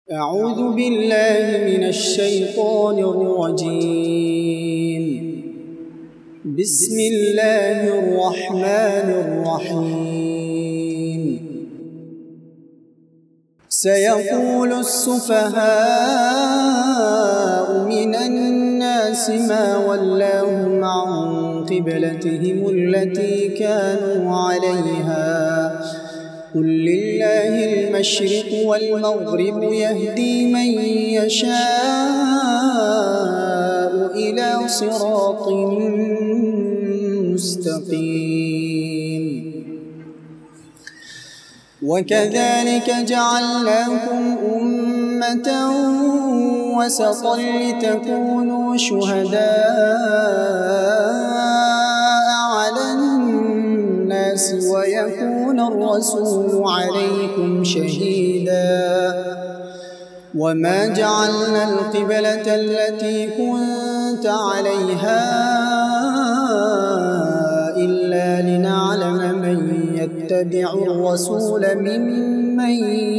أعوذ بالله من الشيطان الرجيم. بسم الله الرحمن الرحيم. سيقول السفهاء من الناس ما ولاهم عن قبلتهم التي كانوا عليها قل لله المشرق والمغرب يهدي من يشاء إلى صراط مستقيم. وكذلك جعلناكم أمة وسطا لتكونوا شهداء على الناس ويكون الرسول عليكم شهيدا. وما جعلنا القبلة التي كنت عليها إلا لنعلم من يتبع الرسول ممن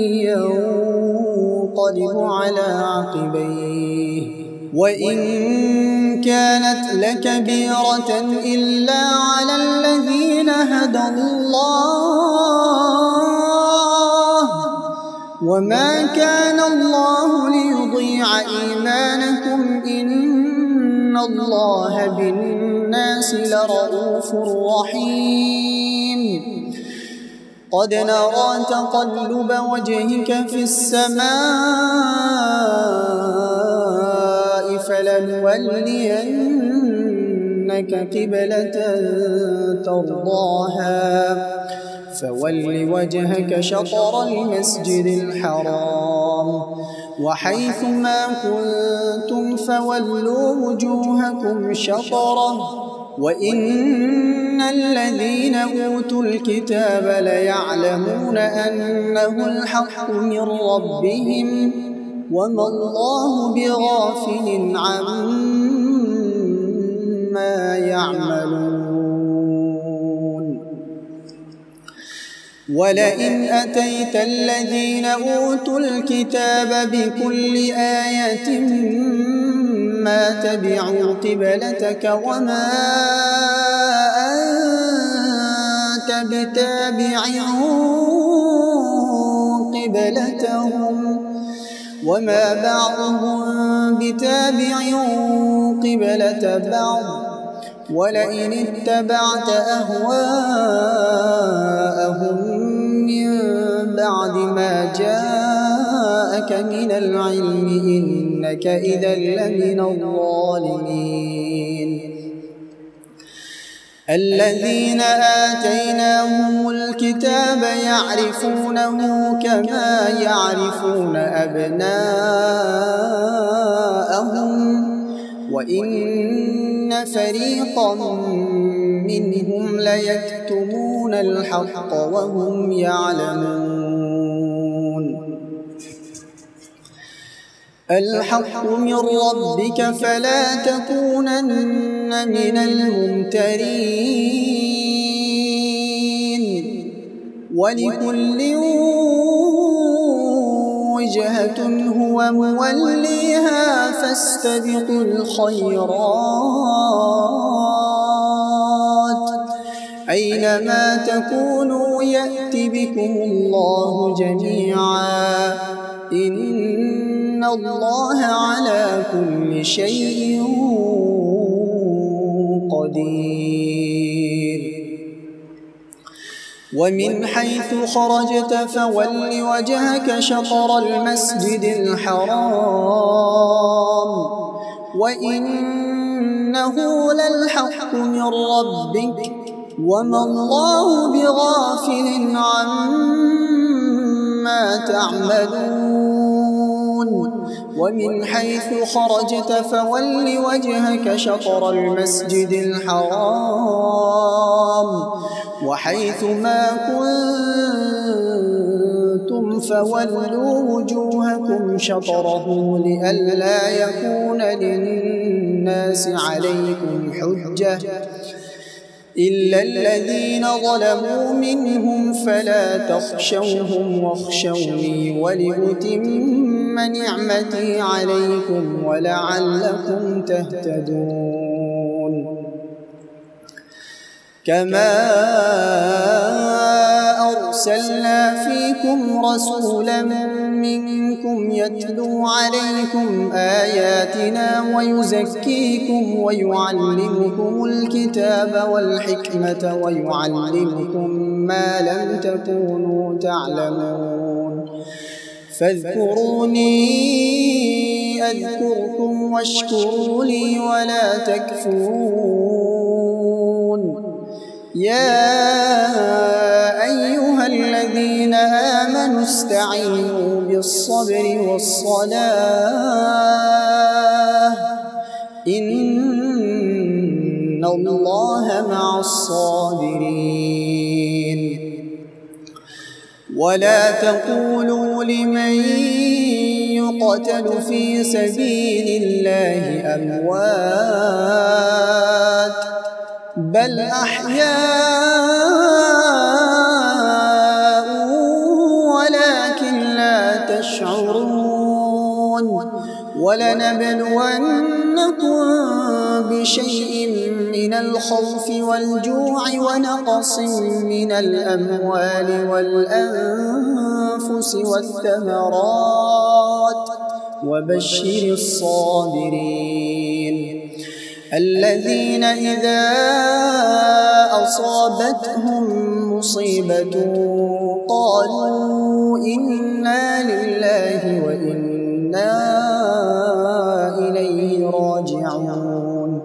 ينقلب على عقبيه وإن كانت لكبيرة إلا على الذين هدى الله وما كان الله ليضيع إيمانكم إن الله بالناس لرءوف رحيم. قد نرى تقلب وجهك في السماء فلنولينك قبلة ترضاها فول وجهك شطر المسجد الحرام وحيث ما كنتم فولوا وجوهكم شطره وإن الذين أوتوا الكتاب ليعلمون أنه الحق من ربهم وما الله بغافل عما يعملون. ولئن أتيت الذين أوتوا الكتاب بكل آية ما تبعوا قبلتك وما أنت بتابع قبلتهم وما بعضهم بتابع قبلة بعض ولئن اتبعت أهواءهم من بعد ما جاءك من العلم إنك إذا لمن الظالمين. الذين آتيناهم الكتاب يعرفونه كما يعرفون أبناءهم وإن فريقا منهم ليكتمون الحق وهم يعلمون. الحق من ربك فلا تكونن من الممترين. ولكل وجهة هو موليها فاستبقوا الخيرات أينما تكونوا يأت بكم الله جميعا إن الله على كل شيء قدير. ومن حيث خرجت فول وجهك شطر المسجد الحرام وإنه للحق من ربك وما الله بغافل عما تعملون. ومن حيث خرجت فول وجهك شطر المسجد الحرام وحيث ما كنتم فولوا وجوهكم شطره لئلا يكون للناس عليكم حجة إلا الذين ظلموا منهم فلا تخشوهم واخشوني ولأتم نعمتي عليكم ولعلكم تهتدون. كما أرسلنا فيكم رسولا منكم يتلو عليكم آياتنا ويزكيكم ويعلمكم الكتاب والحكمة ويعلمكم ما لم تكونوا تعلمون. فاذكروني أذكركم واشكروا لي ولا تكفرون. يا أيها الذين آمنوا استعينوا بالصبر والصلاة إن الله مع الصابرين. ولا تقولوا لمن يقتل في سبيل الله أموات بل أحياء ولكن لا تشعرون. ولنبلونكم بشيء من الخوف والجوع ونقص من الأموال والأنفس والثمرات وبشر الصابرين الذين إذا أصابتهم مصيبة قالوا إنا لله وإنا إليه راجعون.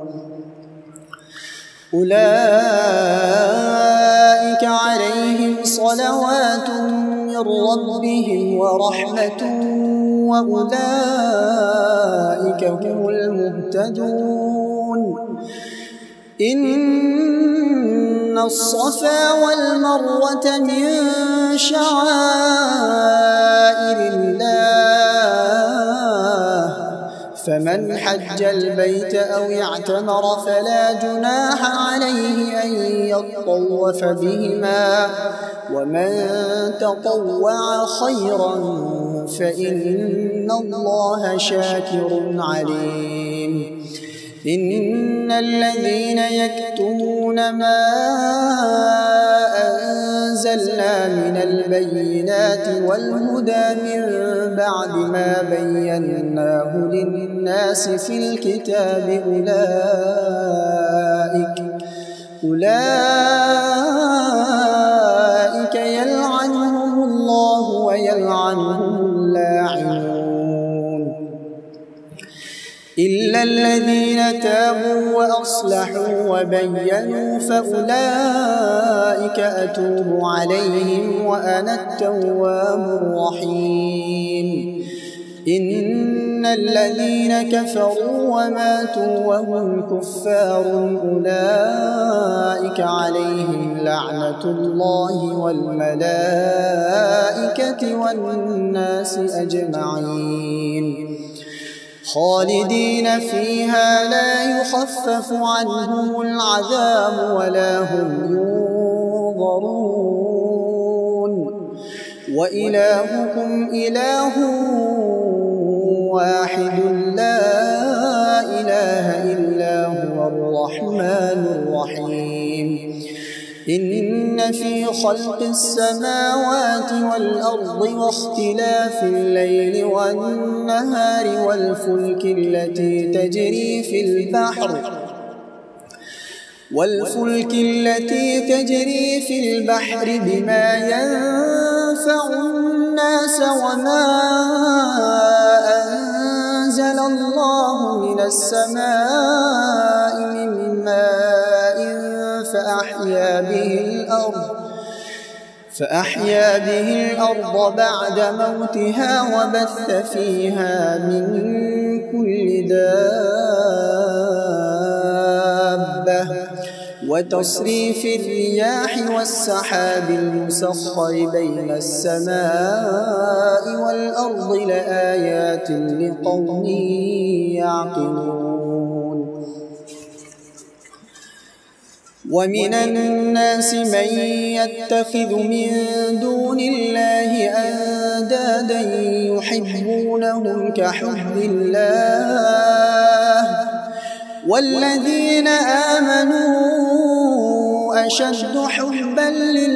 أولئك عليهم صلوات من ربهم ورحمة وأولئك هم المهتدون. إن الصفا والمروة من شعائر الله فمن حج البيت أو اعتمر فلا جناح عليه أن يطوف بهما ومن تطوع خيرا فإن الله شاكر عليم. إن الذين يكتمون ما أنزلنا من البينات والهدى من بعد ما بيناه للناس في الكتاب أولئك يلعنهم الله ويلعنهم اللاعنون إلا الذين تابوا وأصلحوا وبينوا فأولئك أتوب عليهم وأنا التواب الرحيم. إن الذين كفروا وماتوا وهم كفار أولئك عليهم لعنة الله والملائكة والناس أجمعين خالدين فيها لا يخفف عنهم العذاب ولا هم ينظرون. وإلهكم إله واحد لا إله إلا هو الرحمن الرحيم. إن في خلق السماوات والأرض واختلاف الليل والنهار والفلك التي تجري في البحر بما ينفع الناس وما أنزل الله من السماء من ماء فأحيا به الأرض بعد موتها وبث فيها من كل دابة وتصريف الرياح والسحاب المسخر بين السماء والأرض لآيات لقوم يعقلون. ومن الناس من يتخذ من دون الله أندادا يحبونهم كحب الله والذين آمنوا أشد حبا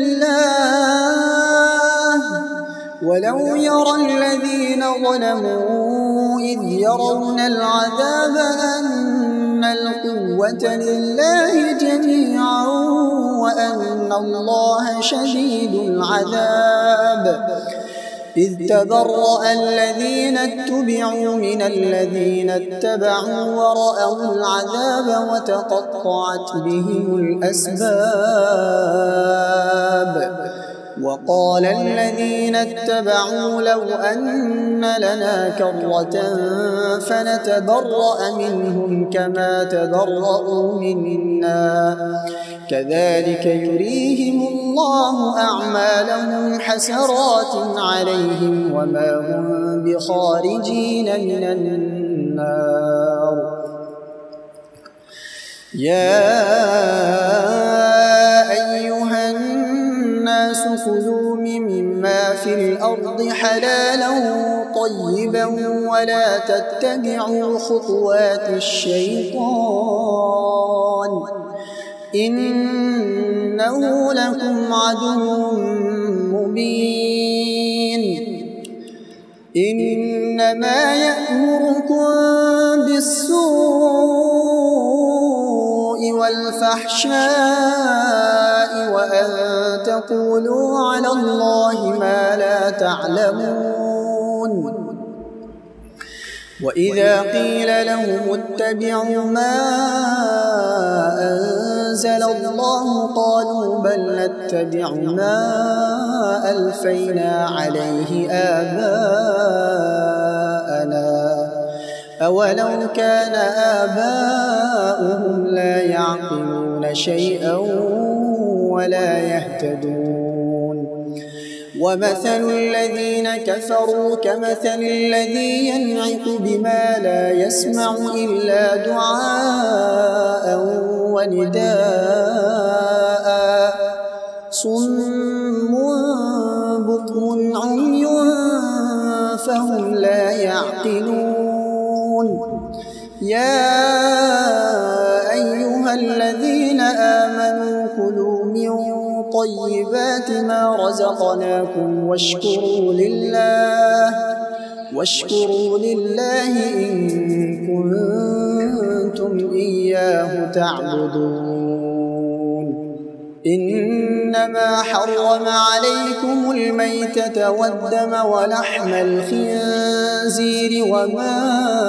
لله ولو يرى الذين ظلموا إذ يرون العذاب أن القوة لله جميعا وأن الله شديد العذاب إذ تبرأ الذين اتبعوا من الذين اتبعوا ورأوا العذاب وتقطعت بهم الأسباب وقال الذين اتبعوا لو أن لنا كرة فنتبرأ منهم كما تبرأوا منا كذلك يريهم الله أعمالهم حسرات عليهم وما هم بخارجين من النار يا أيها الناس خذوا مما في الأرض حلالا طيبا ولا تتبعوا خطوات الشيطان إنه لكم عدو مبين إنما يأمركم بالسوء والفحشاء وأن تقولوا على الله ما لا تعلمون وإذا قيل لهم اتبعوا ما أنزل الله قالوا بل نتبع ما ألفينا عليه آباءنا أولو كان آباؤهم لا يعقلون شيئا ولا يهتدون ومثل الذين كفروا كمثل الذي ينعق بما لا يسمع إلا دعاء ونداء صم بكم عمي فهم لا يعقلون يا أيها الذين آمنوا كلوا من طيبات ما رزقناكم واشكروا لله إن كنتم إياه تعبدون إنما حرم عليكم الميتة والدم ولحم الخنزير وما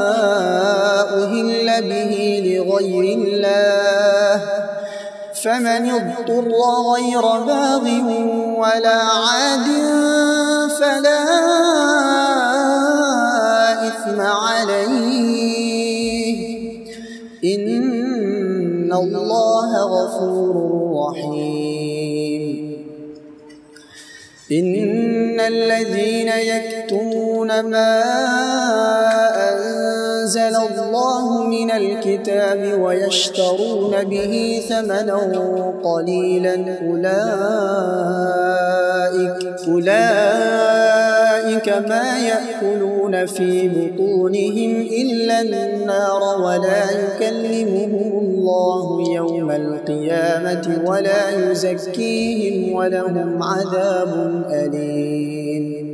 أهل به لغير الله فمن اضطر غير باغ ولا عاد فلا إثم عليه إن الله غفور رحيم إن الذين يكتمون ما أنزل الله من الكتاب ويشترون به ثمنا قليلا أولئك ما يأكلون في بطونهم إلا النار ولا يكلمهم الله يوم القيامة ولا يزكيهم ولهم عذاب أليم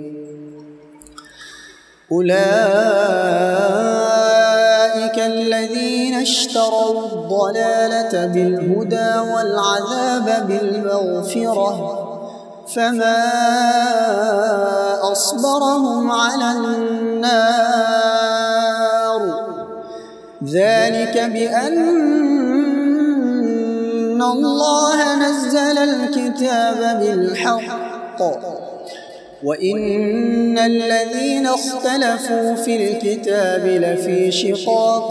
أولئك الذين اشتروا الضلالة بالهدى والعذاب بالمغفرة فما أصبرهم على النار ذلك بأن الله نزل الكتاب بالحق وإن الذين اختلفوا في الكتاب لفي شقاق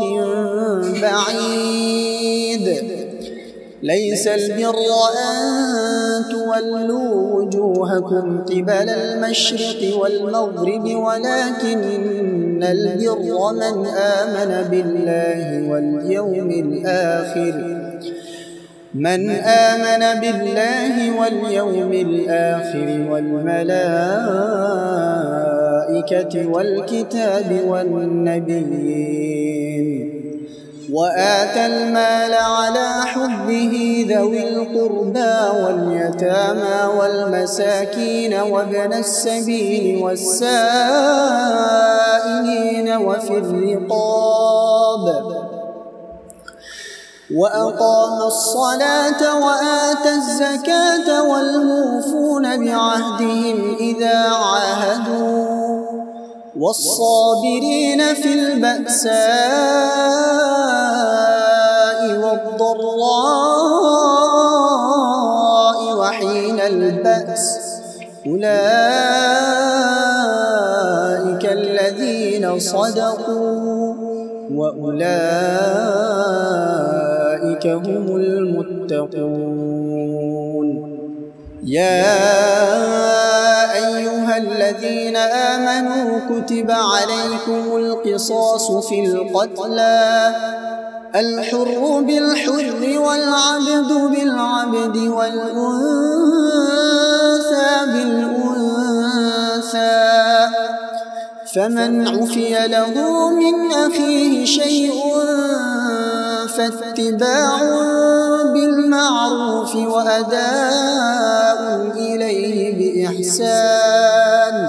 بعيد ليس البر أن تولوا وجوهكم قبل المشرق والمغرب ولكن البر من آمن بالله واليوم الآخر من آمن بالله واليوم الآخر والملائكة والكتاب والنبيين وآتى المال على حبه ذوي القربى واليتامى والمساكين وابن السبيل والسائلين وفي الرقاب وأقام الصلاة وآتى الزكاة والموفون بعهدهم إذا عاهدوا والصابرين في البأساء والضراء وحين البأس أولئك الذين صدقوا وأولئك هم المتقون. يا أيها الذين آمنوا كتب عليكم القصاص في القتلى الحر بالحر والعبد بالعبد والأنثى بالأنثى فمن عفي له من أخيه شيء فاتباع بالمعروف وأداء إليه بإحسان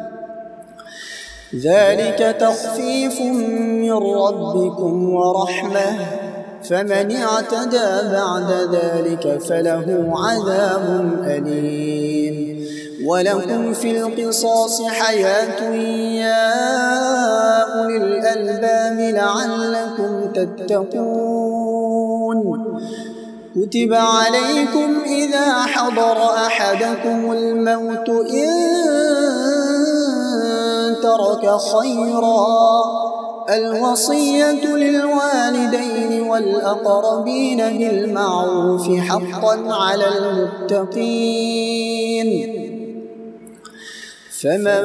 ذلك تخفيف من ربكم ورحمة فمن اعتدى بعد ذلك فله عذاب أليم. ولكم في القصاص حياة يا أولي الألباب لعلكم تتقون. كتب عليكم إذا حضر أحدكم الموت إن ترك خيرا الوصية للوالدين والأقربين بالمعروف حقا على المتقين. فمن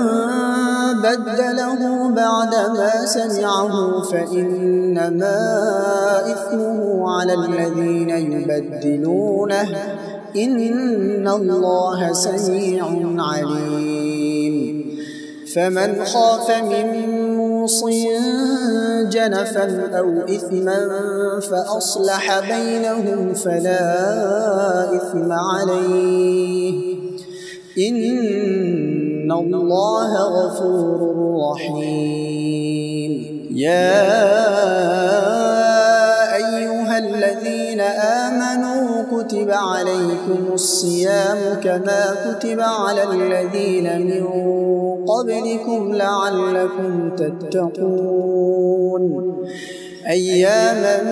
بدله بعدما سمعه فإنما إثمه على الذين يبدلونه إن الله سميع عليم. فمن خاف من موص جنفا أو إثما فأصلح بينهم فلا إثم عليه إن الله غفور رحيم. يا أيها الذين آمنوا كتب عليكم الصيام كما كتب على الذين من قبلكم لعلكم تتقون. أياما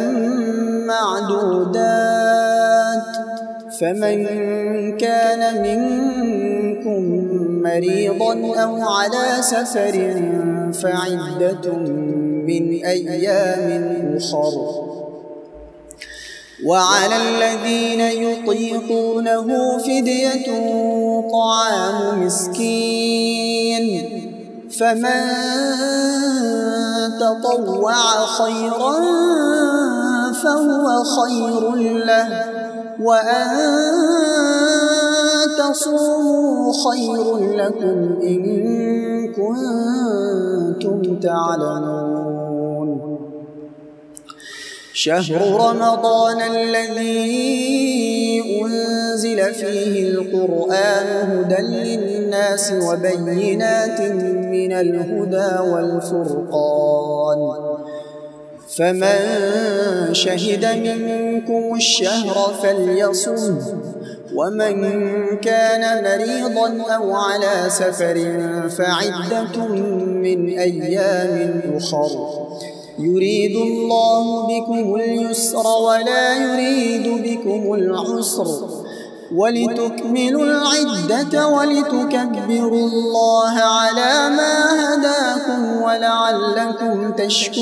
معدودات فمن كان منكم مريضا أو على سفر فعدة من أيام أخر وعلى الذين يطيقونه فدية طعام مسكين فمن تطوع خيرا فهو خير له وأن تصوموا خير لكم إن كنتم تعلمون. شهر رمضان الذي أنزل فيه القرآن هدى للناس وبينات من الهدى والفرقان فمن شهد منكم الشهر فليصم ومن كان مريضا أو على سفر فعدة من أيام أخر يريد الله بكم اليسر ولا يريد بكم العسر ولتكملوا العدة ولتكبروا الله على ما هداكم ولعلكم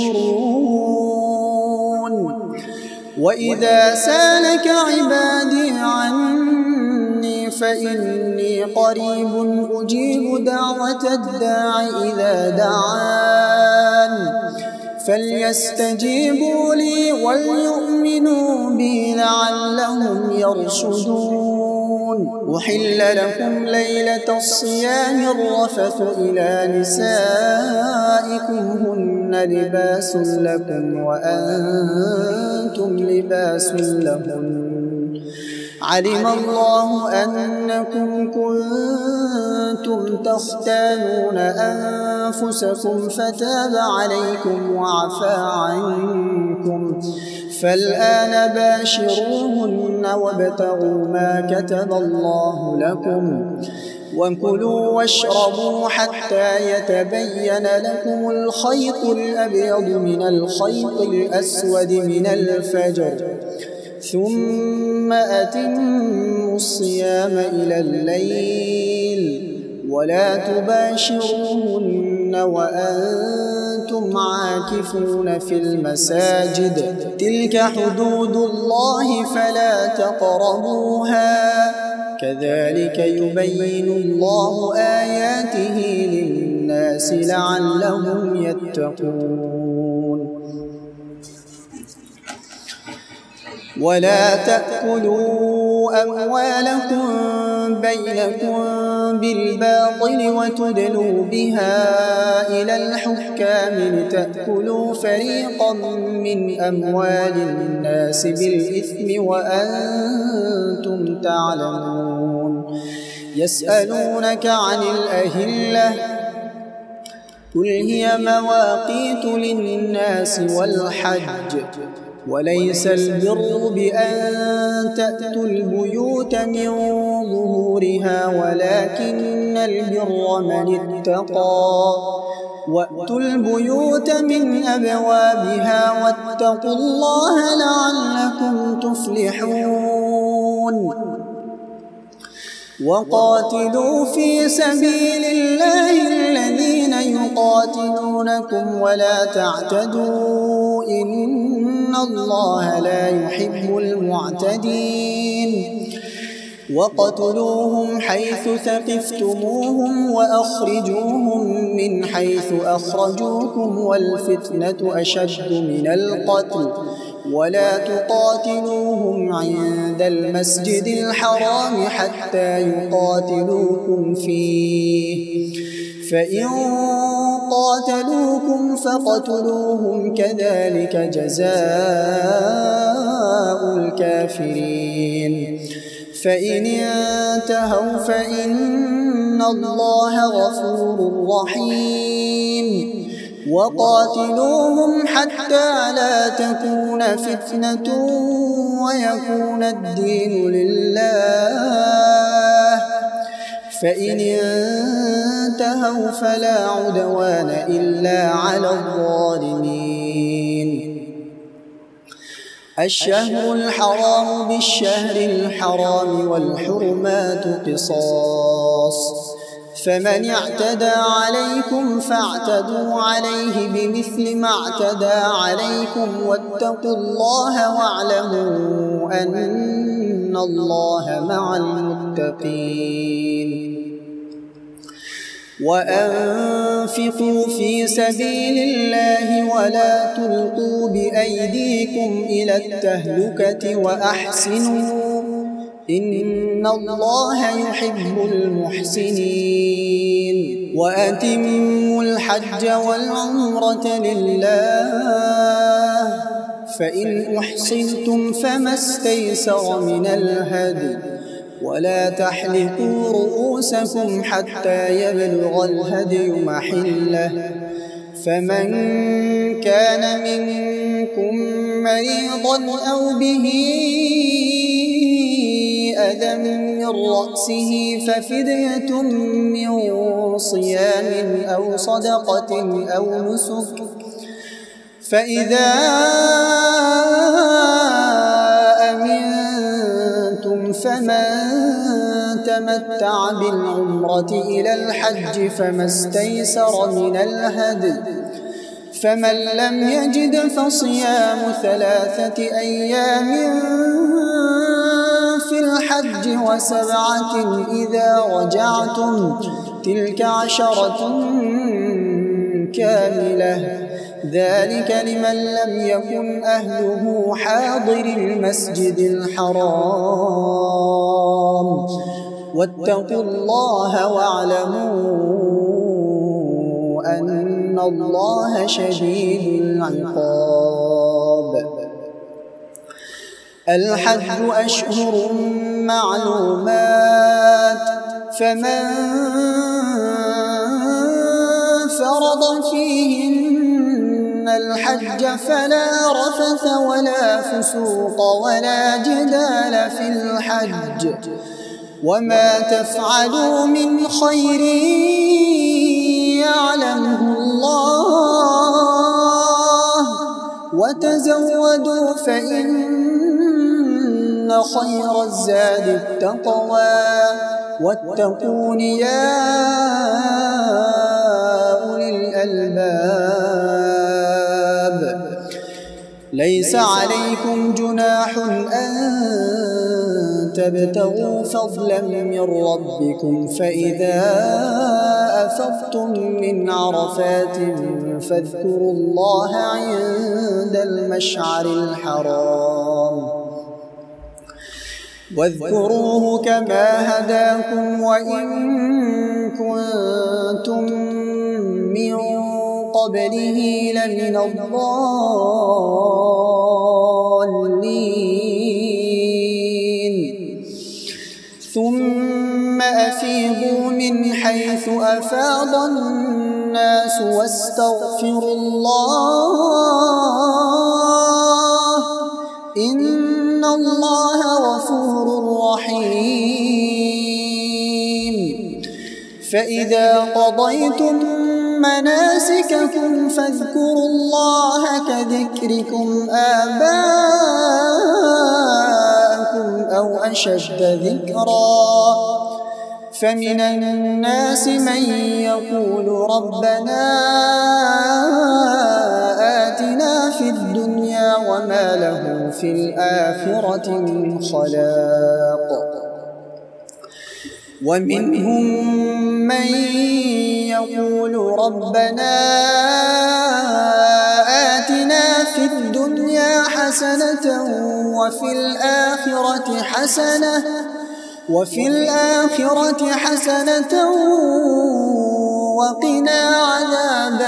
تشكرون. وإذا سالك عبادي عني فإني قريب أجيب دعوة الداع إذا دعان فليستجيبوا لي وليؤمنوا ليؤمنوا بي لعلهم يرشدون. أحل لكم ليلة الصيام الرفث إلى نسائكم هن لباس لكم وأنتم لباس لهن علم الله أنكم كنتم تختانون أنفسكم فتاب عليكم وعفى عنكم فالآن باشروهن وابتغوا ما كتب الله لكم وكلوا واشربوا حتى يتبين لكم الخيط الأبيض من الخيط الأسود من الفجر ثم أتموا الصيام إلى الليل ولا تباشروهن وأنتم عاكفون في المساجد تلك حدود الله فلا تقربوها كذلك يبين الله آياته للناس لعلهم يتقون. ولا تأكلوا أموالكم بينكم بالباطل وتدلوا بها إلى الحكام لتأكلوا فريقا من أموال الناس بالإثم وأنتم تعلمون. يسألونك عن الأهلة قل هي مواقيت للناس والحج وليس البر بأن تأتوا البيوت من ظهورها ولكن البر من اتقى وأتوا البيوت من أبوابها واتقوا الله لعلكم تفلحون. وقاتلوا في سبيل الله الذين يقاتلونكم ولا تعتدوا إن الله لا يحب المعتدين. وقتلوهم حيث ثقفتموهم وأخرجوهم من حيث أخرجوكم والفتنة أشد من القتل ولا تقاتلوهم عند المسجد الحرام حتى يقاتلوكم فيه فإن قاتلوكم فاقتلوهم كذلك جزاء الكافرين. فإن انتهوا فإن الله غفور رحيم. وقاتلوهم حتى لا تكون فتنة ويكون الدين لله فإن انتهوا فلا عدوان إلا على الظالمين. الشهر الحرام بالشهر الحرام والحرمات قصاص فمن اعتدى عليكم فاعتدوا عليه بمثل ما اعتدى عليكم واتقوا الله واعلموا أن الله مع المتقين. وأنفقوا في سبيل الله ولا تلقوا بأيديكم إلى التهلكة وأحسنوا إن الله يحب المحسنين. وأتموا الحج والعمرة لله فإن أحصنتم فما استيسر من الهدي ولا تحلقوا رؤوسكم حتى يبلغ الهدي محله فمن كان منكم مريضا أو به أذى من رأسه ففدية من صيام أو صدقة أو نسك فإذا أمنتم فمن تمتع بالعمرة إلى الحج فما استيسر من الهدي فمن لم يجد فصيام 3 أيام في الحج و7 إذا رجعتم تلك 10 كاملة، ذلك لمن لم يكن أهله حاضر المسجد الحرام. واتقوا الله واعلموا أن الله شديد العقاب. الحج أشهر معلومات، فمن فرض فيهن الحج فلا رفث ولا فسوق ولا جدال في الحج، وما تفعلوا من خير يعلمه الله، وتزودوا فإن خير الزاد التقوى، واتقون يا أولي الألباب. ليس عليكم جناح أن تبتغوا فضلا من ربكم، فإذا أفضتم من عرفات فاذكروا الله عند المشعر الحرام، واذكروه كما هداكم وإن كنتم من قبله لمن الضالين. ثم أفيضوا من حيث أفاض الناس واستغفروا الله، إن الله غفور رحيم. فإذا قضيتم مناسككم فاذكروا الله كذكركم آباءكم أو أشد ذكرا. فمن الناس من يقول ربنا آتنا في الدنيا وما له في الآخرة من خلاق، ومنهم من يقول ربنا آتنا في الدنيا حسنة وفي الآخرة حسنة وقنا عذاب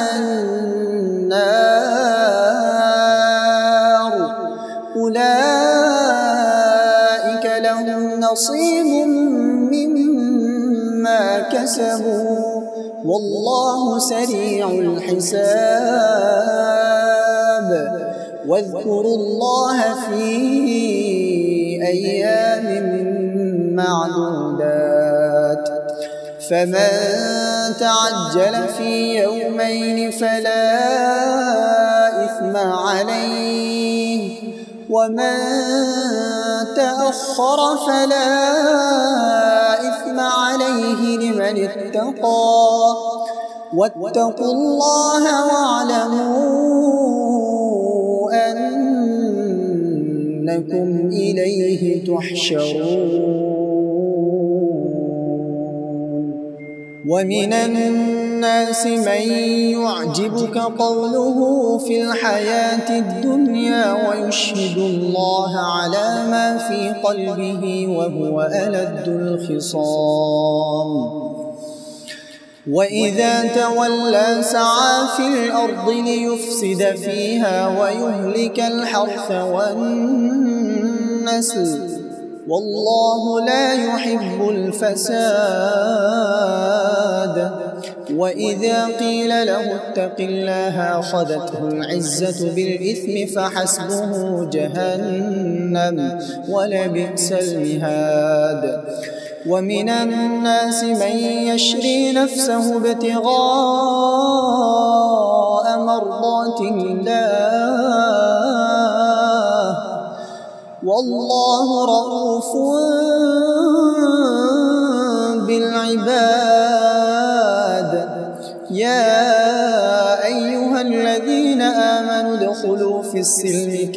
النار. أولئك لهم نصيب مما كسبوا والله سريع الحساب. واذكروا الله في أيام معدودات، فمن تعجل في يومين فلا إثم عليه، ومن تأخر فلا إثم عليه لمن اتقى. واتقوا الله واعلموا أنكم إليه تحشرون. ومن الناس من يعجبك قوله في الحياة الدنيا ويشهد الله على ما في قلبه وهو ألد الخصام. وإذا تولى سعى في الأرض ليفسد فيها ويهلك الحرث والنسل والله لا يحب الفساد. وإذا قيل له اتق الله أخذته العزة بالإثم فحسبه جهنم ولبئس المهاد. ومن الناس من يشري نفسه ابتغاء مرضات الله والله رؤوف بالعباد. يا أيها الذين آمنوا ادخلوا في السلم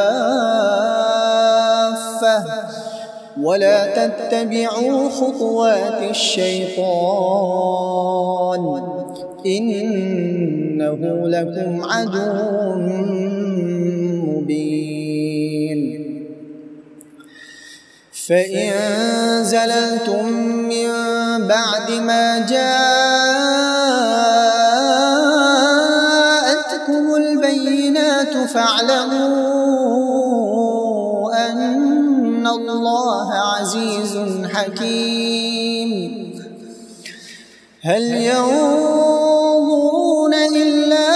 كافة ولا تتبعوا خطوات الشيطان إنه لكم عدو مبين فإن زللتم من بعد ما جاءتكم البينات فاعلموا أن الله عزيز حكيم هل ينظرون إلا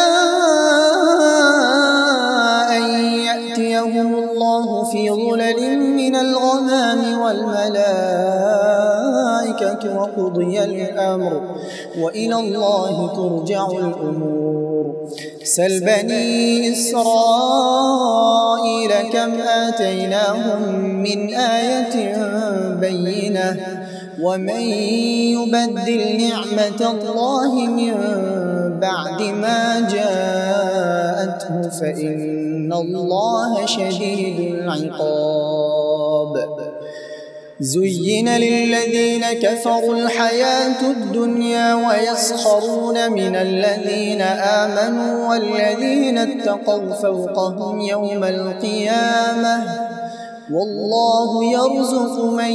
أن يأتيهم الله في ظلل من الغمام والملائكة وقضي الأمر وإلى الله ترجع الأمور سل بني إسرائيل كم آتيناهم من آية بينة ومن يبدل نعمة الله من بعد ما جاءته فإن الله شديد العقاب زين للذين كفروا الحياة الدنيا ويسخرون من الذين آمنوا والذين اتقوا فوقهم يوم القيامة والله يرزق من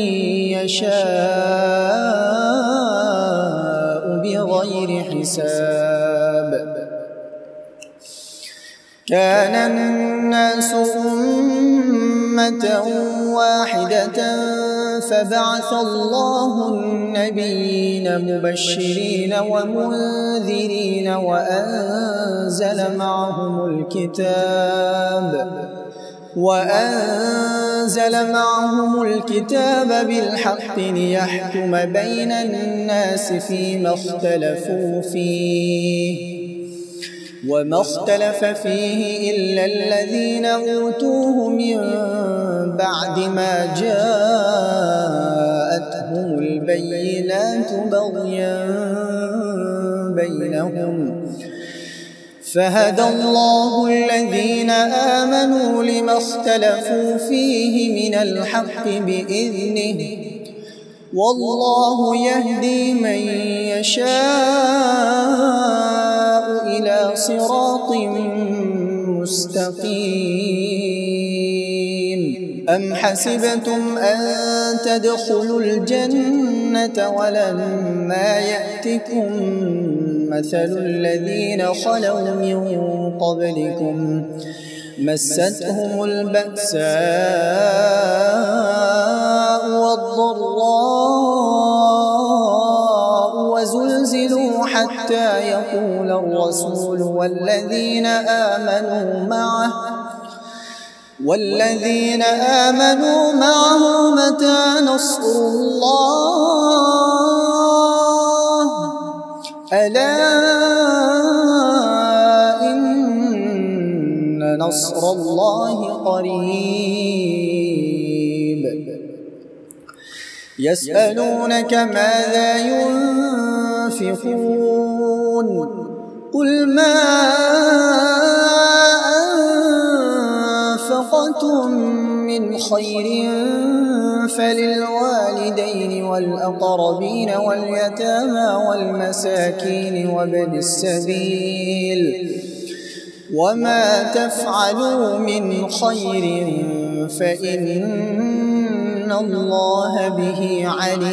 يشاء بغير حساب كان الناس أمة واحدة فبعث الله النبيين مبشرين ومنذرين وأنزل معهم الكتاب بالحق ليحكم بين الناس فيما اختلفوا فيه وما اختلف فيه إلا الذين أوتوه من بعد ما جاءتهم البينات بغيا بينهم فهدى الله الذين آمنوا لما اختلفوا فيه من الحق بإذنه والله يهدي من يشاء إلى صراط مستقيم أم حسبتم أن تدخلوا الجنة ولما يأتكم مثل الذين خلوا من قبلكم مستهم البأساء والضراء وزلزلوا حتى يقول الرسول والذين آمنوا معه متى نصر الله ألا إن نصر الله قريب يسألونك ماذا ينفقون قل ما أنفقتم من خير فللوالدين والأقربين واليتامى والمساكين وابن السبيل وما تفعلوا من خير فإن الله به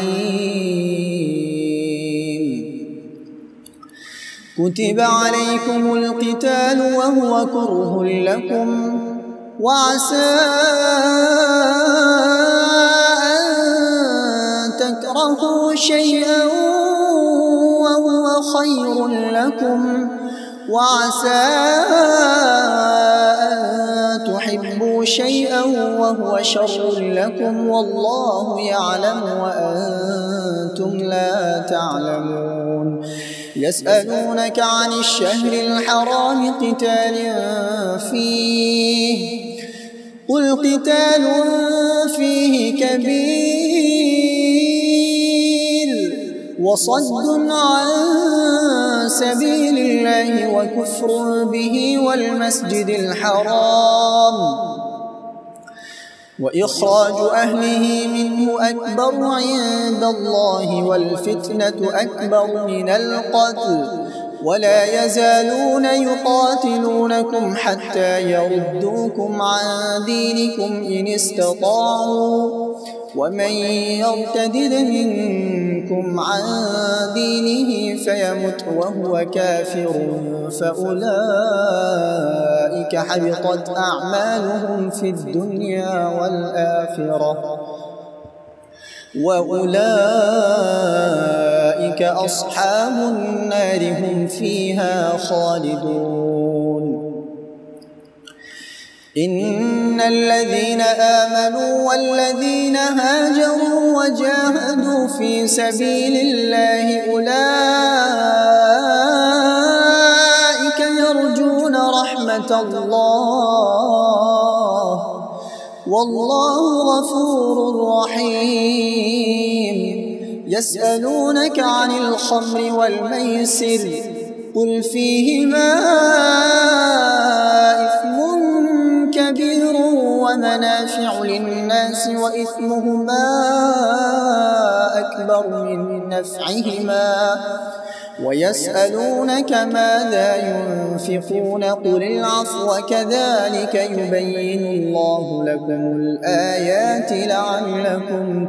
عليم كتب عليكم القتال وهو كره لكم وعسى أن تكرهوا شيئا وهو خير لكم وعسى أن تحبوا شيئا وهو شر لكم والله يعلم وأنتم لا تعلمون يسألونك عن الشهر الحرام قتال فيه قل قتال فيه كبير وصد عن سبيل الله وكفر به والمسجد الحرام وإخراج أهله منه أكبر عند الله والفتنة أكبر من القتل ولا يزالون يقاتلونكم حتى يردوكم عن دينكم إن استطاعوا ومن يرتدد منكم عن دينه فيمت وهو كافر فأولئك حبطت أعمالهم في الدنيا والآخرة وأولئك أصحاب النار هم فيها خالدون. إن الذين آمنوا والذين هاجروا وجاهدوا في سبيل الله أولئك يرجون رحمة الله والله غفور رحيم. يسألونك عن الخمر والميسر قل فيهما إثم كبير ومنافع للناس وإثمهما أكبر من نفعهما ويسألونك ماذا ينفقون قل العفو كذلك يبين الله لكم الآيات لعلكم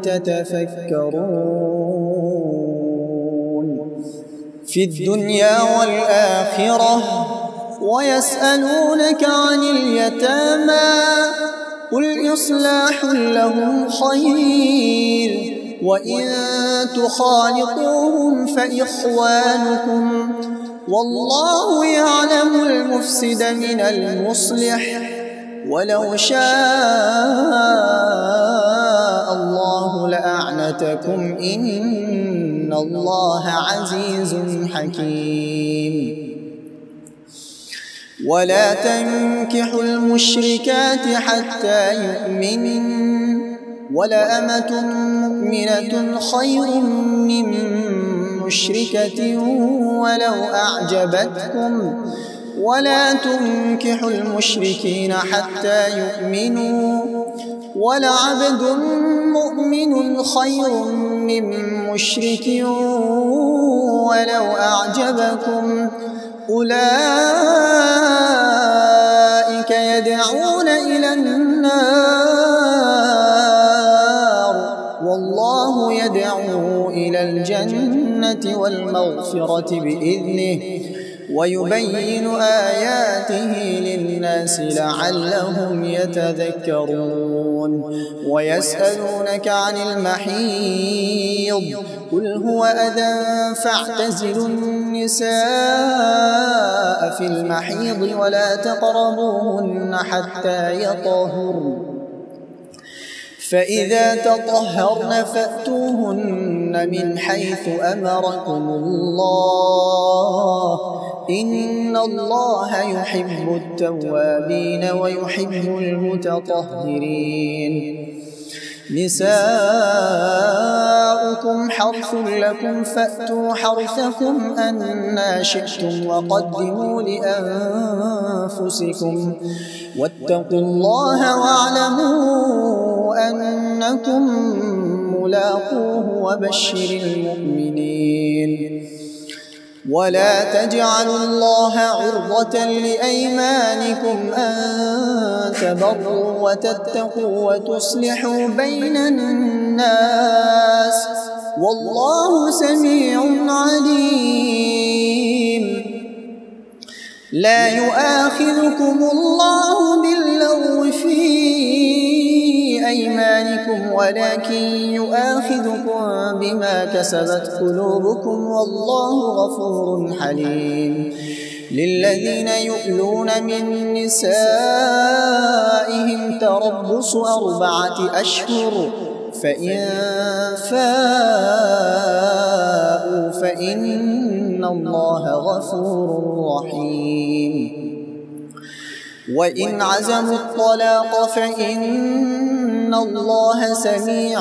تتفكرون في الدنيا والآخرة. ويسألونك عن اليتامى قل إصلاح لهم خير وإن تخالطوهم فإخوانكم والله يعلم المفسد من المصلح ولو شاء الله لأعنتكم إن الله عزيز حكيم. ولا تنكحوا المشركات حتى يؤمنن ولأمة مؤمنة خير من مشركة ولو أعجبتكم ولا تنكحوا المشركين حتى يؤمنوا ولعبد مؤمن خير من مشرك ولو أعجبكم أولئك يدعون إلى النار والله يدعو إلى الجنة والمغفرة بإذنه ويبين آياته للناس لعلهم يتذكرون. ويسألونك عن المحيض قل هو أذى فاعتزلوا النساء في المحيض ولا تقربوهن حتى يطهرن فإذا تطهرن فأتوهن من حيث أمركم الله إن الله يحب التوابين ويحب المتطهرين. نساؤكم حرث لكم فأتوا حرثكم أنى شئتم وقدموا لأنفسكم واتقوا الله واعلموا أنكم ملاقوه وبشر المؤمنين. ولا تجعلوا الله عرضة لأيمانكم أن تبروا وتتقوا وتصلحوا بين الناس والله سميع عليم. لا يؤاخذكم الله باللغو في أيمانكم ولكن يؤاخذكم بما كسبت قلوبكم والله غفور حليم. للذين يؤلون من نسائهم تربص 4 أشهر فإن فاءوا فإن الله غفور رحيم. وإن عزموا الطلاق فإن الله سميع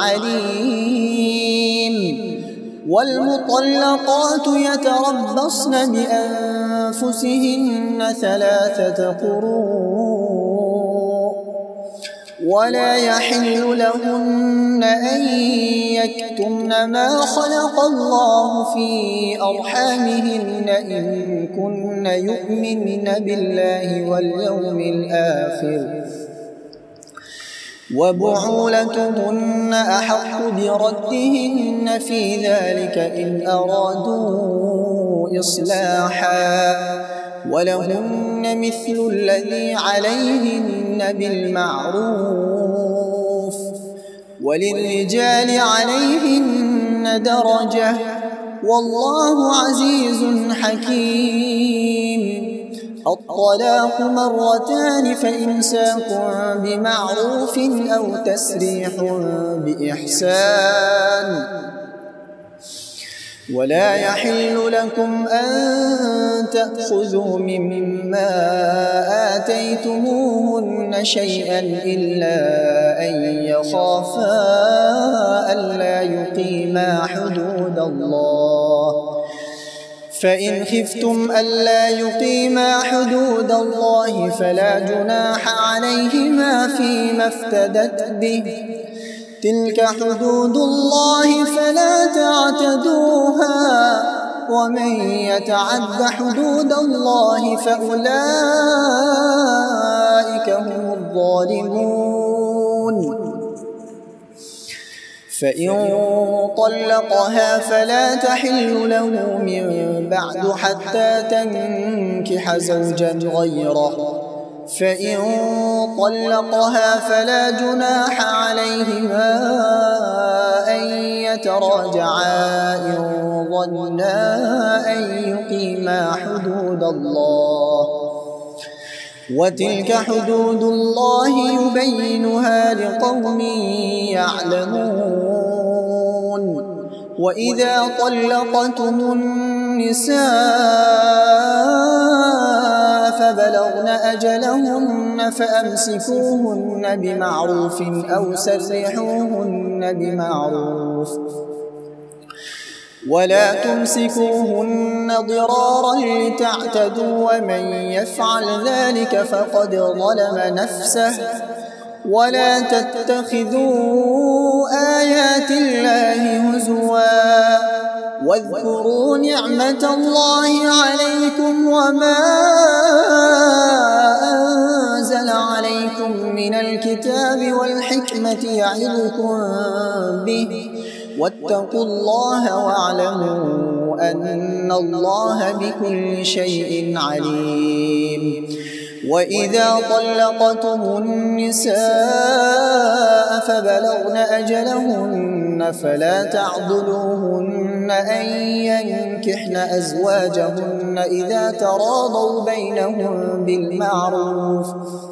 عليم. والمطلقات يتربصن بأنفسهن 3 قروء ولا يحل لهن أن يكتمن ما خلق الله في أرحامهن إن كن يؤمن بالله واليوم الآخر وبعولتهن أحق بردهن في ذلك إن أرادوا إصلاحا ولهن مثل الذي عليهن بالمعروف وللرجال عليهن درجة والله عزيز حكيم. الطلاق مرتان فإمساك بمعروف أو تسريح بإحسان ولا يحل لكم أن تأخذوا مما آتيتموهن شيئا إلا أن يخافا ألا يقيما حدود الله فإن خفتم ألا يقيما حدود الله فلا جناح عليهما فيما افتدت به تلك حدود الله فلا تعتدوها ومن يتعد حدود الله فأولئك هم الظالمون. فإن طلقها فلا تحل له من بعد حتى تنكح زوجا غيره فإن طلقها فلا جناح عليهما أن يتراجعا إن ظنا أن يقيما حدود الله وتلك حدود الله يبينها لقوم يعلمون. وإذا طلقتم النساء فبلغن أجلهن فأمسكوهن بمعروف أو سرحوهن بمعروف ولا تمسكوهن ضرارا لتعتدوا ومن يفعل ذلك فقد ظلم نفسه ولا تتخذوا آيات الله هزوا واذكروا نعمة الله عليكم وما أنزل عليكم من الكتاب والحكمة يعظكم به واتقوا الله واعلموا أن الله بكل شيء عليم. وإذا طلقتم النساء فبلغن أجلهن فلا تعضلوهن أن ينكحن أزواجهن إذا تراضوا بينهم بالمعروف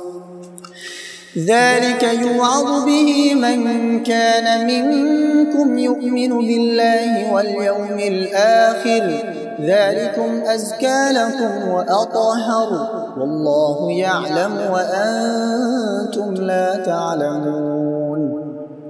ذلك يوعظ به من كان منكم يؤمن بالله واليوم الآخر ذلكم أزكى لكم وأطهر والله يعلم وأنتم لا تعلمون.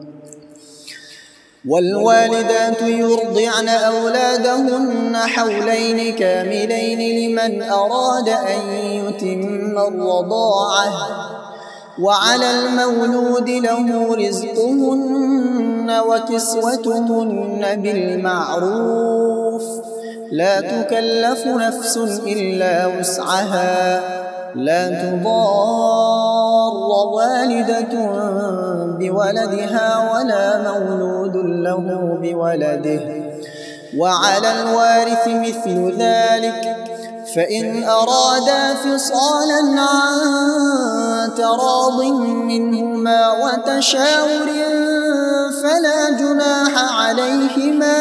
والوالدات يرضعن أولادهن حولين كاملين لمن أراد أن يتم الرضاعة وعلى المولود له رزقهن وكسوتهن بالمعروف لا تكلف نفس إلا وسعها لا تضار والدة بولدها ولا مولود له بولده وعلى الوارث مثل ذلك فإن أرادا فصالا عن تراض منهما وتشاور فلا جناح عليهما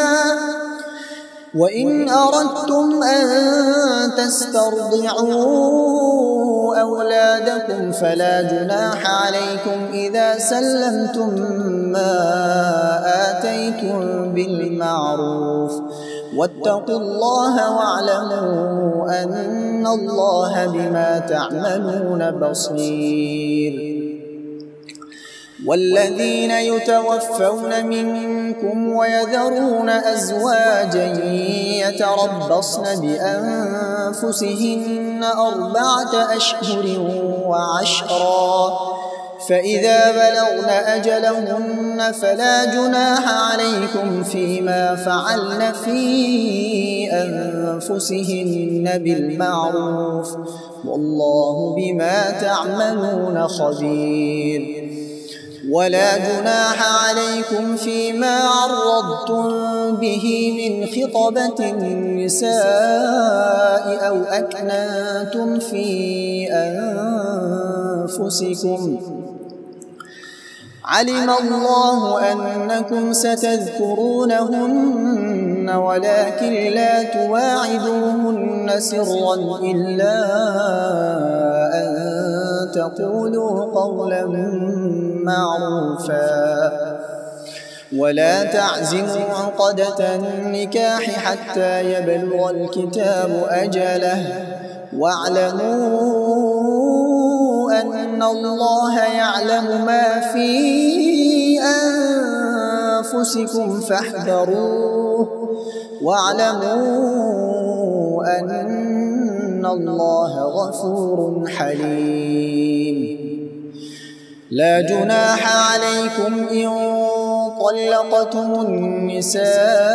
وإن أردتم أن تسترضعوا أولادكم فلا جناح عليكم إذا سلمتم ما آتيتم بالمعروف واتقوا الله واعلموا أن الله بما تعملون بصير. والذين يتوفون منكم ويذرون أزواجا يتربصن بأنفسهن 4 أشهر وعشرا فإذا بلغن أجلهن فلا جناح عليكم فيما فعلن في أنفسهن بالمعروف والله بما تعملون خبير. ولا جناح عليكم فيما عرضتم به من خطبة النساء أو أكننتم في أنفسكم علم الله أنكم ستذكرونهن ولكن لا تواعدوهن سرا إلا أن تقولوا قولا معروفا ولا تعزموا عقدة النكاح حتى يبلغ الكتاب أجله واعلموا أن الله يعلم ما في أنفسكم فاحذروه واعلموا أن الله غفور حليم. لا جناح عليكم إن طلقتم النساء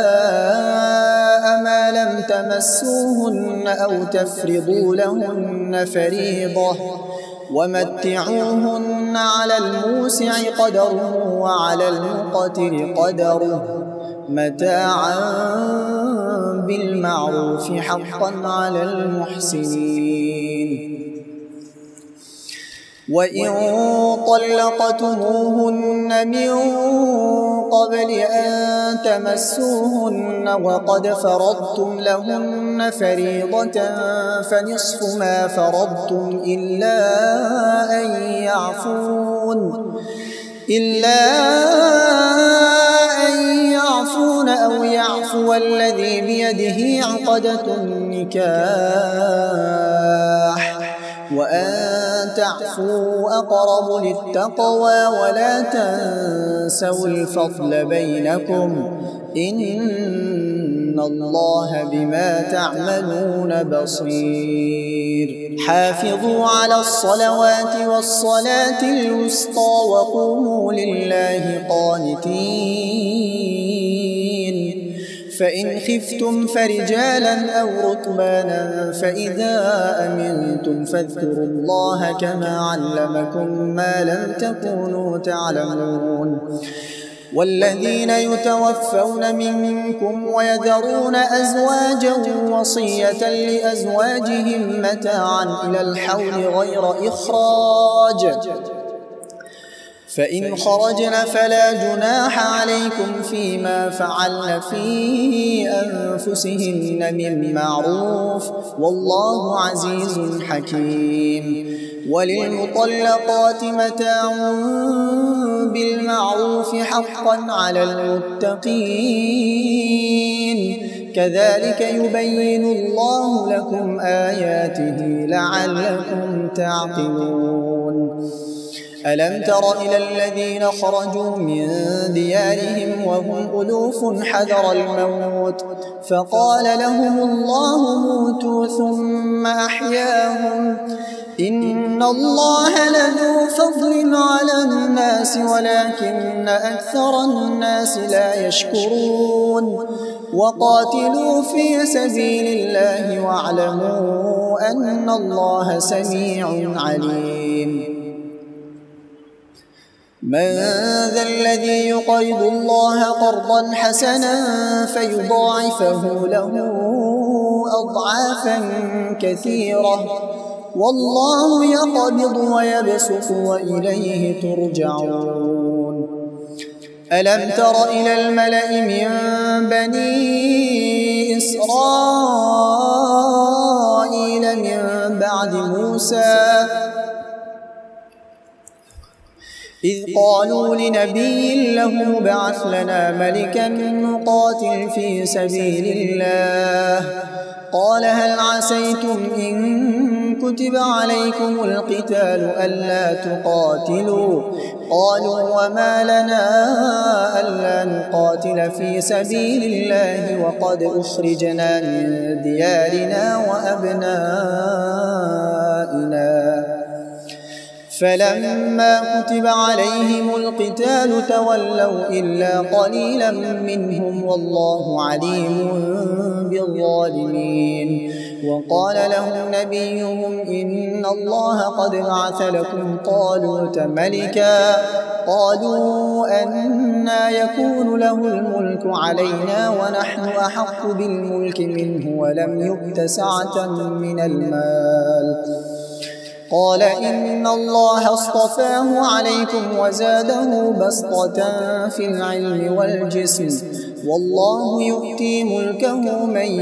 ما لم تمسوهن أو تفرضوا لهن فريضة ومتعوهن على الموسع قدره وعلى المقتر قدره متاعا بالمعروف حقا على المحسنين. وإن طلقتموهن من قبل أن تمسوهن وقد فرضتم لهن فريضة فنصف ما فرضتم إلا أن يعفون أو يعفو الذي بيده عقدة النكاح وأن تعفوا أقرب للتقوى ولا تنسوا الفضل بينكم إن الله بما تعملون بصير. حافظوا على الصلوات والصلاة الوسطى وقوموا لله قانتين. فإن خفتم فرجالا أو ركبانا فإذا أمنتم فاذكروا الله كما علمكم ما لم تكونوا تعلمون. والذين يتوفون منكم ويذرون أزواجا وصية لأزواجهم متاعا إلى الحول غير إخراج فإن خرجن فلا جناح عليكم فيما فعلن في أنفسهن من معروف والله عزيز حكيم. وللمطلقات متاع بالمعروف حقا على المتقين كذلك يبين الله لكم آياته لعلكم تعقلون. ألم تر إلى الذين خرجوا من ديارهم وهم ألوف حذر الموت فقال لهم الله موتوا ثم أحياهم إن الله لذو فضل على الناس ولكن أكثر الناس لا يشكرون. وقاتلوا في سبيل الله واعلموا أن الله سميع عليم. من ذا الذي يقرض الله قرضا حسنا فيضاعفه له أضعافا كثيرة والله يقبض ويبسط وإليه ترجعون. ألم تر إلى الملأ من بني إسرائيل من بعد موسى إذ قالوا لنبي له ابعث لنا ملكا نقاتل في سبيل الله قال هل عسيتم إن كتب عليكم القتال ألا تقاتلوا قالوا وما لنا ألا نقاتل في سبيل الله وقد أخرجنا من ديارنا وأبنائنا فلما كتب عليهم القتال تولوا إلا قليلا منهم والله عليم بالظالمين. وقال لهم نبيهم إن الله قد بعث لكم طالوت ملكا قالوا أنى يكون له الملك علينا ونحن أحق بالملك منه ولم يؤت سعة من المال. قال إن الله اصطفاه عليكم وزاده بسطة في العلم والجسم والله يؤتي ملكه من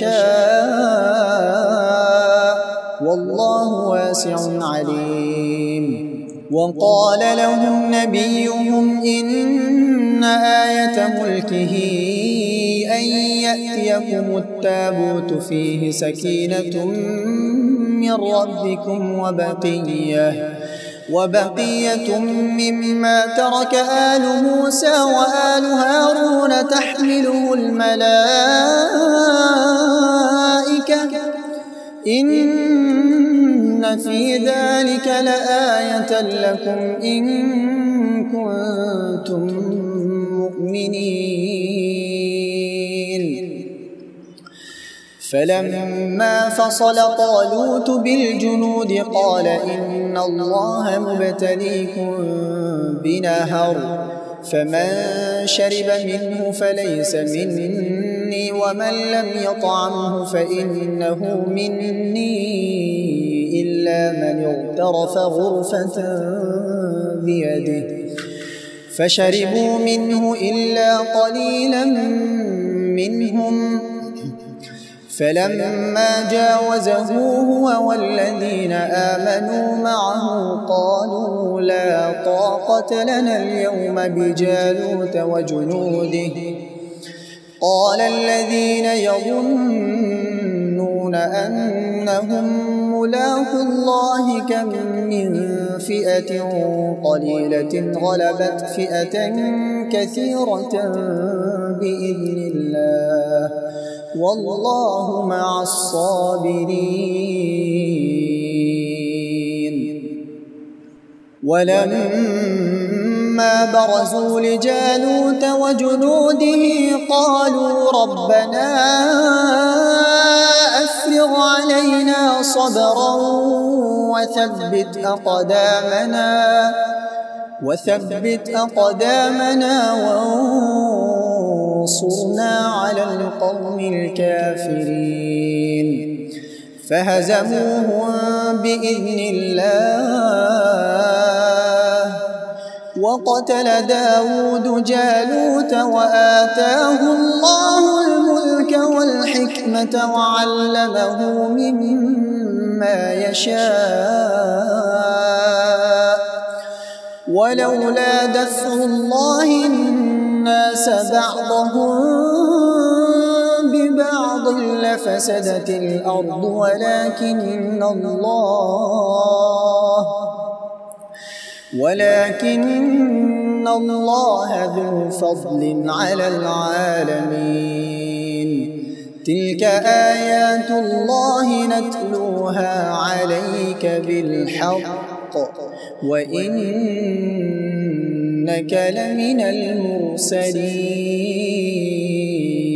يشاء والله واسع عليم. وقال لهم نبيهم إن آية ملكه أن يأتيكم التابوت فيه سكينة من ربكم وبقية مما ترك آل موسى وآل هارون تحمله الملائكة إن في ذلك لآية لكم إن كنتم مؤمنين. فلما فصل طالوت بالجنود قال إن الله مبتليكم بنهر فمن شرب منه فليس مني ومن لم يطعمه فإنه مني إلا من اغترف غرفة بيده فشربوا منه إلا قليلا منهم. فلما جاوزه هو والذين آمنوا معه قالوا لا طاقة لنا اليوم بجالوت وجنوده. قال الذين يظنون أنهم ملاقو الله كم من فئة قليلة غلبت فئة كثيرة بإذن الله والله مع الصابرين. ولما برزوا لجالوت وجنوده قالوا ربنا أفرغ علينا صبرا وثبت أقدامنا وانصرنا على القوم الكافرين. فهزموهم بإذن الله وقتل داود جالوت وآتاه الله الملك والحكمة وعلمه مما يشاء ولولا دفع الله الناس بعضهم ببعض لفسدت الأرض ولكن الله ذو فضل على العالمين. تلك آيات الله نتلوها عليك بالحق وإنك لمن المرسلين.